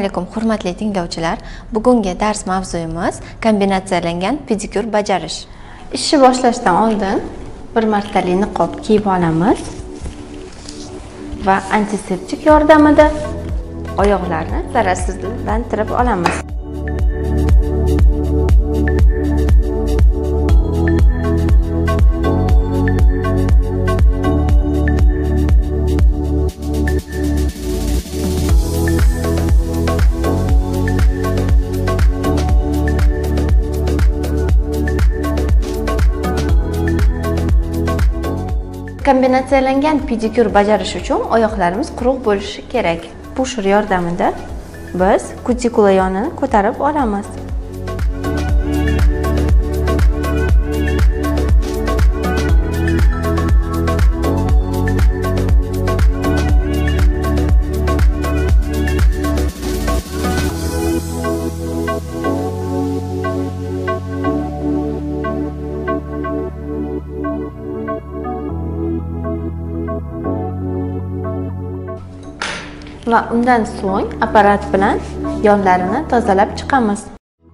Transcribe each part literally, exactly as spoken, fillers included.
Assalomu alaykum hurmatli tinglovchilar. Bugungi dars mavzuyimiz kombinatsiyalangan pedikyur bajarish. Ishni boshlashdan oldin bir martalik niqob kiyib olamiz va antiseptik yordamida oyoqlarni zararsizlantirib olamiz. Kombinatsiyalangan pedikyur bajarish uchun oyoqlarimiz quruq bo'lishi kerak. Pusher yordamida biz kutikula yonini ko'tarib olamiz. Va undan so'ng apparat bilan yonlarini tozalab chiqamiz.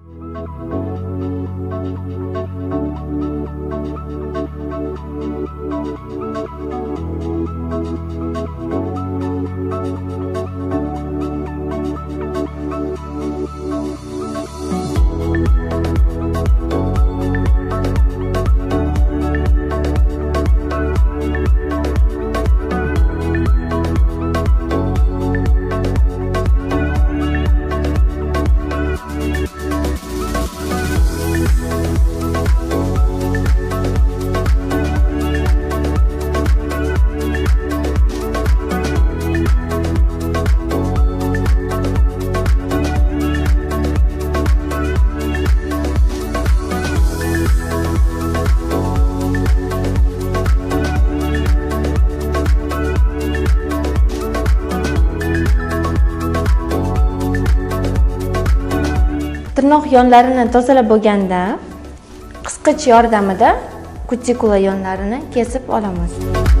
Tirnoq yonlarini tozalab bo'lganda qisqich yordamida kutikula yonlarini kesib olamiz.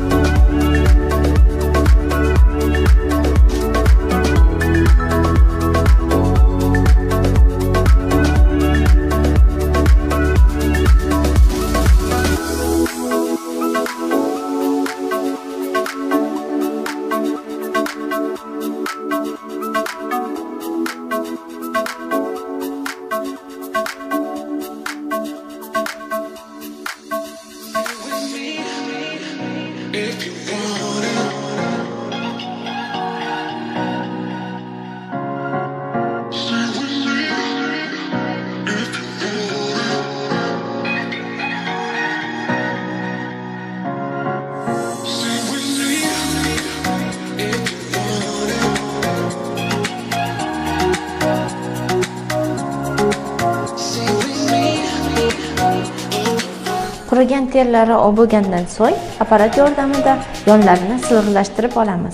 Qurigan terlari olib bo'lgandan so'ng apparat yordamida yonlarini silg'ilashtirib olamiz.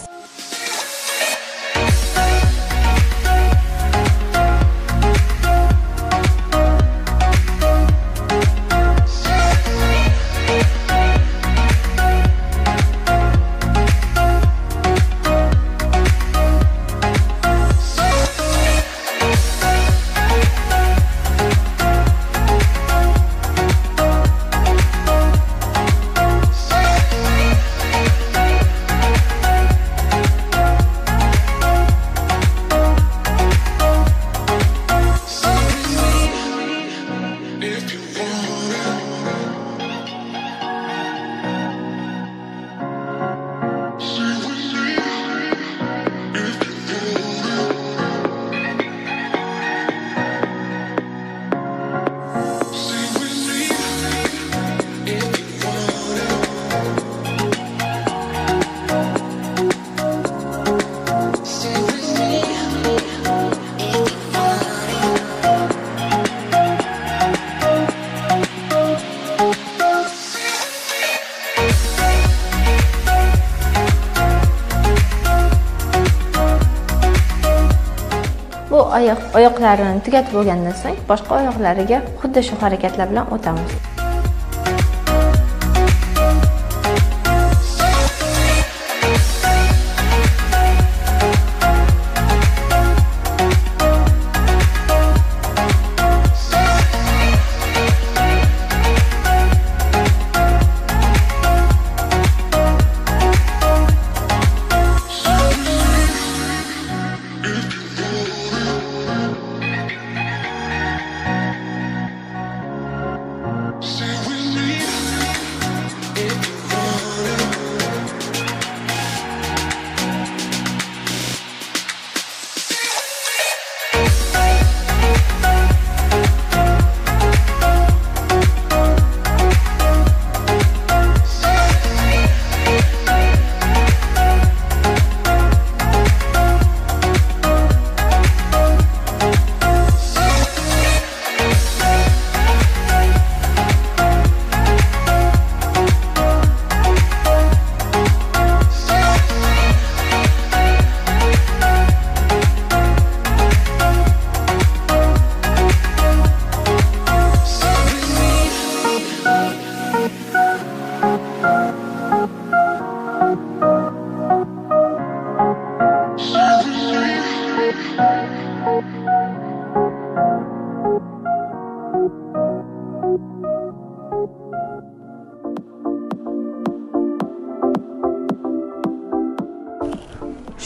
Bu oyoq oyoqlarini tugatib bo'lgandan so'ng boshqa oyoqlariga xuddi shu harakatlar bilan o'tamiz.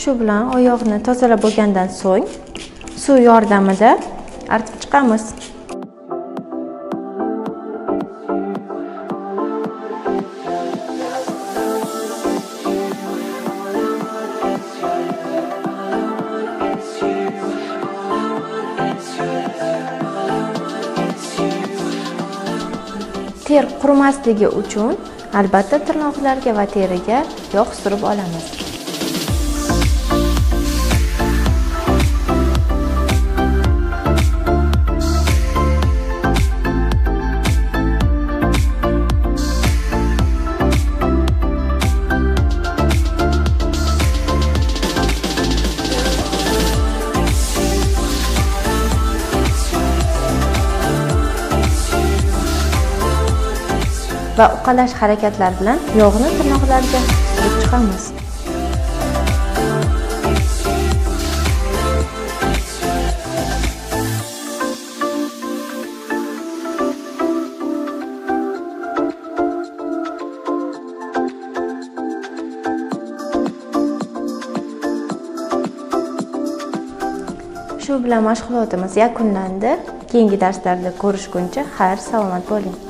Shu bilan oyoqni tozalab bo'lgandan so'ng suv yordamida artib chiqamiz. Ter qurimasligi uchun albatta tirnoqlarga va teriga yog' surib olamiz. Va uqalash harakatlar bilan yog'ni tirnoqlarga surib chiqamiz. Shu bilan mashg'ulotimiz yakunlandi. Keyingi darslarda ko'rishguncha xayr, salomat bo'ling.